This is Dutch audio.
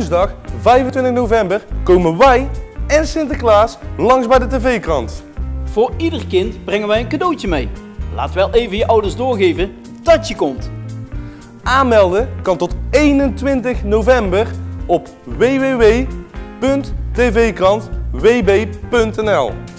woensdag 25 november komen wij en Sinterklaas langs bij de tv-krant. Voor ieder kind brengen wij een cadeautje mee. Laat wel even je ouders doorgeven dat je komt. Aanmelden kan tot 21 november op www.tvkrantwb.nl.